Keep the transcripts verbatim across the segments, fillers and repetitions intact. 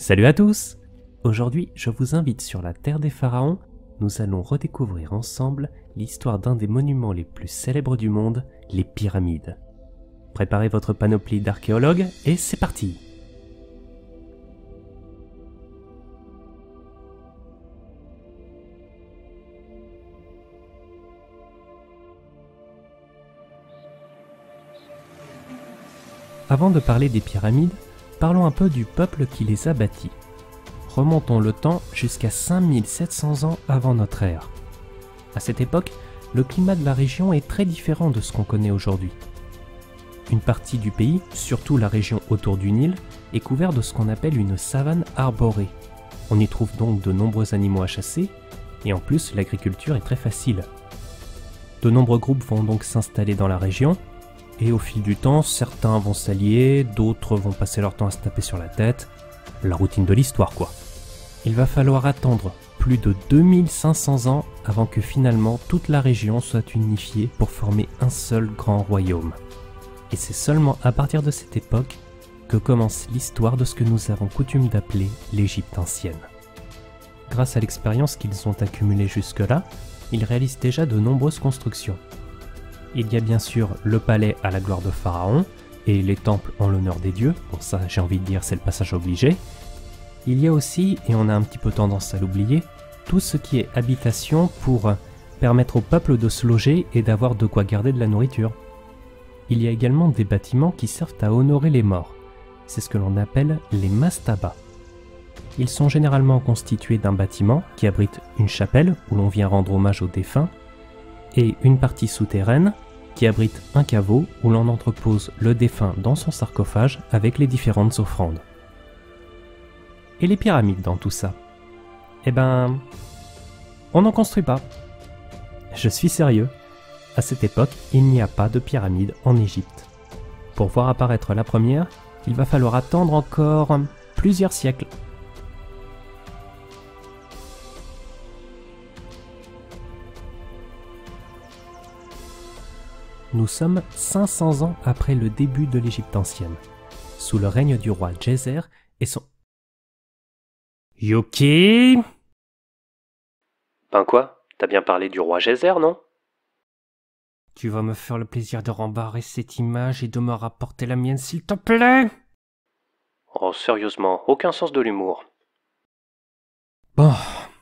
Salut à tous! Aujourd'hui, je vous invite sur la terre des pharaons. Nous allons redécouvrir ensemble l'histoire d'un des monuments les plus célèbres du monde, les pyramides. Préparez votre panoplie d'archéologues et c'est parti! Avant de parler des pyramides, parlons un peu du peuple qui les a bâtis. Remontons le temps jusqu'à cinq mille sept cents ans avant notre ère. À cette époque, le climat de la région est très différent de ce qu'on connaît aujourd'hui. Une partie du pays, surtout la région autour du Nil, est couverte de ce qu'on appelle une savane arborée. On y trouve donc de nombreux animaux à chasser, et en plus l'agriculture est très facile. De nombreux groupes vont donc s'installer dans la région, et au fil du temps, certains vont s'allier, d'autres vont passer leur temps à se taper sur la tête. La routine de l'histoire, quoi. Il va falloir attendre plus de deux mille cinq cents ans avant que finalement toute la région soit unifiée pour former un seul grand royaume. Et c'est seulement à partir de cette époque que commence l'histoire de ce que nous avons coutume d'appeler l'Égypte ancienne. Grâce à l'expérience qu'ils ont accumulée jusque-là, ils réalisent déjà de nombreuses constructions. Il y a bien sûr le palais à la gloire de Pharaon, et les temples en l'honneur des dieux, bon ça j'ai envie de dire c'est le passage obligé. Il y a aussi, et on a un petit peu tendance à l'oublier, tout ce qui est habitation pour permettre au peuple de se loger et d'avoir de quoi garder de la nourriture. Il y a également des bâtiments qui servent à honorer les morts, c'est ce que l'on appelle les mastabas. Ils sont généralement constitués d'un bâtiment qui abrite une chapelle où l'on vient rendre hommage aux défunts, et une partie souterraine qui abrite un caveau où l'on entrepose le défunt dans son sarcophage avec les différentes offrandes. Et les pyramides dans tout ça? Eh ben, on n'en construit pas. Je suis sérieux. À cette époque, il n'y a pas de pyramide en Égypte. Pour voir apparaître la première, il va falloir attendre encore plusieurs siècles. Nous sommes cinq cents ans après le début de l'Égypte ancienne, sous le règne du roi Djeser et son... Yuki? Ben quoi? T'as bien parlé du roi Djeser, non? Tu vas me faire le plaisir de rembarrer cette image et de me rapporter la mienne, s'il te plaît? Oh, sérieusement, aucun sens de l'humour. Bon...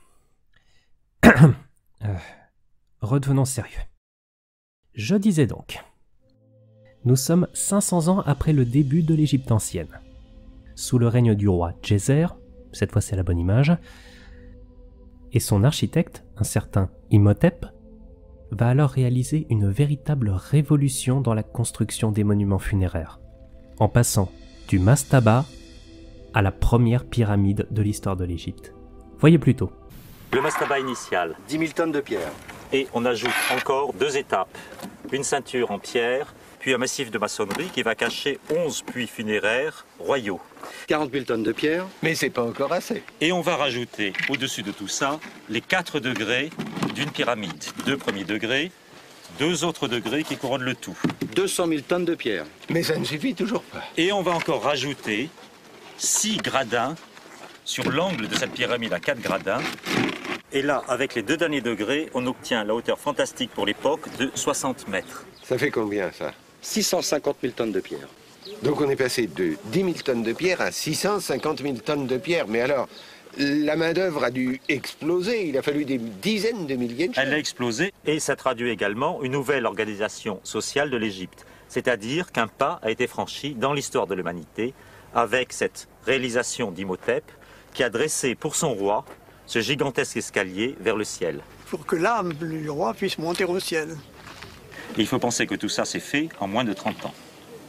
euh, redevenons sérieux. Je disais donc, nous sommes cinq cents ans après le début de l'Égypte ancienne. Sous le règne du roi Djeser, cette fois c'est la bonne image, et son architecte, un certain Imhotep, va alors réaliser une véritable révolution dans la construction des monuments funéraires, en passant du mastaba à la première pyramide de l'histoire de l'Égypte. Voyez plutôt. Le mastaba initial, dix mille tonnes de pierre. Et on ajoute encore deux étapes. Une ceinture en pierre, puis un massif de maçonnerie qui va cacher onze puits funéraires royaux. quarante mille tonnes de pierre. Mais c'est pas encore assez. Et on va rajouter au-dessus de tout ça les quatre degrés d'une pyramide. Deux premiers degrés, deux autres degrés qui couronnent le tout. deux cent mille tonnes de pierre. Mais ça ne suffit toujours pas. Et on va encore rajouter six gradins sur l'angle de cette pyramide à quatre gradins. Et là, avec les deux derniers degrés, on obtient la hauteur fantastique pour l'époque de soixante mètres. Ça fait combien, ça? six cent cinquante mille tonnes de pierre. Donc on est passé de dix mille tonnes de pierre à six cent cinquante mille tonnes de pierre. Mais alors, la main-d'œuvre a dû exploser. Il a fallu des dizaines de milliers de choses. Elle a explosé et ça traduit également une nouvelle organisation sociale de l'Égypte. C'est-à-dire qu'un pas a été franchi dans l'histoire de l'humanité avec cette réalisation d'Imhotep qui a dressé pour son roi ce gigantesque escalier vers le ciel. Pour que l'âme du roi puisse monter au ciel. Et il faut penser que tout ça s'est fait en moins de trente ans.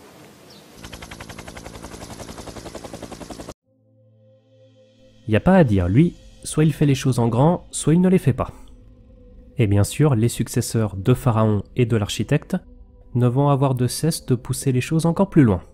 Y a pas à dire, lui, soit il fait les choses en grand, soit il ne les fait pas. Et bien sûr, les successeurs de Pharaon et de l'architecte ne vont avoir de cesse de pousser les choses encore plus loin.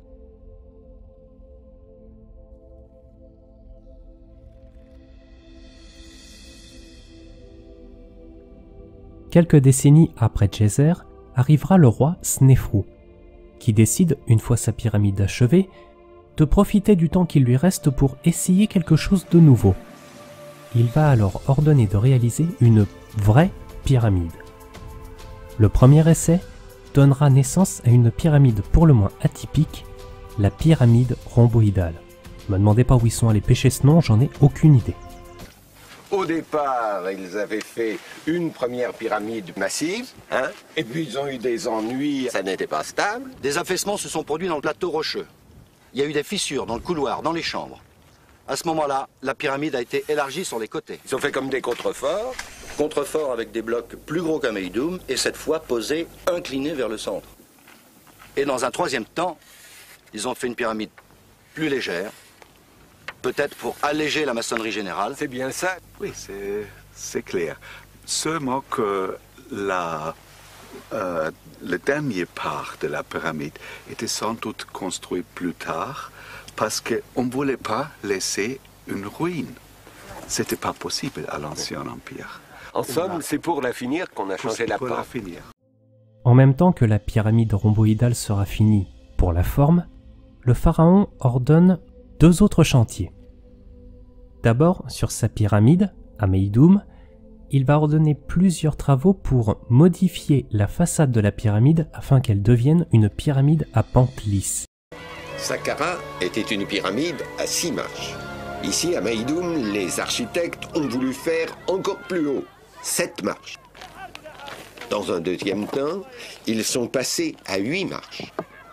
Quelques décennies après Djeser, arrivera le roi Snéfrou, qui décide, une fois sa pyramide achevée, de profiter du temps qui lui reste pour essayer quelque chose de nouveau. Il va alors ordonner de réaliser une vraie pyramide. Le premier essai donnera naissance à une pyramide pour le moins atypique, la pyramide rhomboïdale. Ne me demandez pas où ils sont allés pêcher ce nom, j'en ai aucune idée. Au départ, ils avaient fait une première pyramide massive, hein, et puis ils ont eu des ennuis, ça n'était pas stable. Des affaissements se sont produits dans le plateau rocheux. Il y a eu des fissures dans le couloir, dans les chambres. À ce moment-là, la pyramide a été élargie sur les côtés. Ils ont fait comme des contreforts. Contreforts avec des blocs plus gros qu'un Meidoum, et cette fois posés, inclinés vers le centre. Et dans un troisième temps, ils ont fait une pyramide plus légère, peut-être pour alléger la maçonnerie générale. C'est bien ça. Oui, c'est clair. Seulement que la, euh, le dernier part de la pyramide était sans doute construit plus tard parce qu'on ne voulait pas laisser une ruine. C'était pas possible à l'Ancien Empire. En somme, c'est pour la finir qu'on a changé la Pour la porte. finir. En même temps que la pyramide rhomboïdale sera finie pour la forme, le pharaon ordonne deux autres chantiers. D'abord, sur sa pyramide, à Meidoum, il va ordonner plusieurs travaux pour modifier la façade de la pyramide afin qu'elle devienne une pyramide à pente lisse. Saqqara était une pyramide à six marches. Ici, à Meidoum, les architectes ont voulu faire encore plus haut, sept marches. Dans un deuxième temps, ils sont passés à huit marches.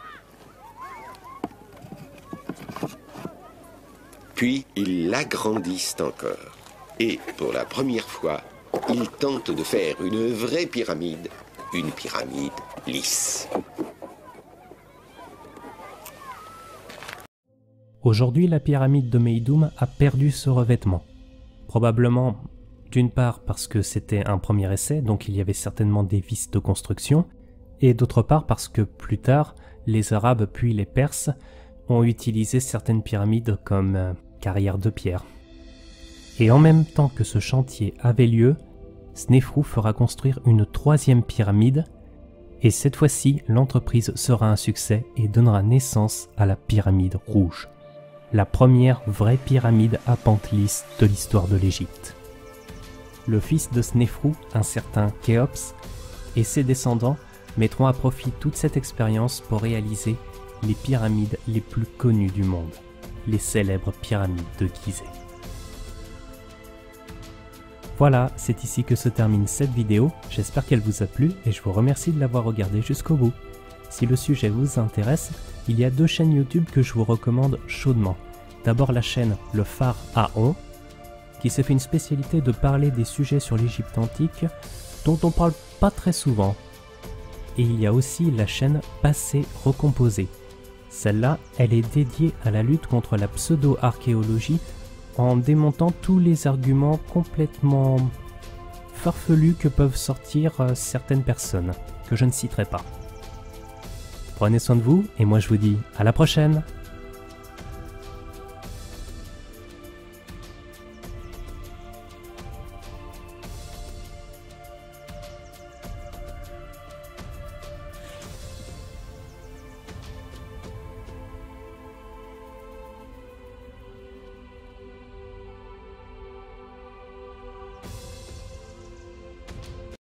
Puis, ils l'agrandissent encore. Et, pour la première fois, ils tentent de faire une vraie pyramide, une pyramide lisse. Aujourd'hui, la pyramide de Meidoum a perdu ce revêtement. Probablement, d'une part parce que c'était un premier essai, donc il y avait certainement des vices de construction, et d'autre part parce que plus tard, les Arabes puis les Perses ont utilisé certaines pyramides comme euh, carrières de pierre. Et en même temps que ce chantier avait lieu, Snéfrou fera construire une troisième pyramide, et cette fois-ci, l'entreprise sera un succès et donnera naissance à la pyramide rouge. La première vraie pyramide à pente lisse de l'histoire de l'Égypte. Le fils de Snéfrou, un certain Khéops, et ses descendants mettront à profit toute cette expérience pour réaliser les pyramides les plus connues du monde, les célèbres pyramides de Gizeh. Voilà, c'est ici que se termine cette vidéo, j'espère qu'elle vous a plu et je vous remercie de l'avoir regardée jusqu'au bout. Si le sujet vous intéresse, il y a deux chaînes YouTube que je vous recommande chaudement. D'abord la chaîne Le Phare Ahon, qui s'est fait une spécialité de parler des sujets sur l'Égypte antique dont on parle pas très souvent. Et il y a aussi la chaîne Passé Recomposé. Celle-là, elle est dédiée à la lutte contre la pseudo-archéologie en démontant tous les arguments complètement farfelus que peuvent sortir certaines personnes, que je ne citerai pas. Prenez soin de vous et moi je vous dis à la prochaine!